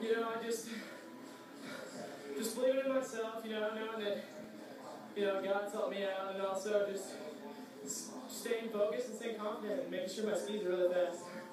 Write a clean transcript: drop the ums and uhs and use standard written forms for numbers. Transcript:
I just believing in myself, knowing that, God's helped me out, and also just staying focused and staying confident and making sure my skis are really fast.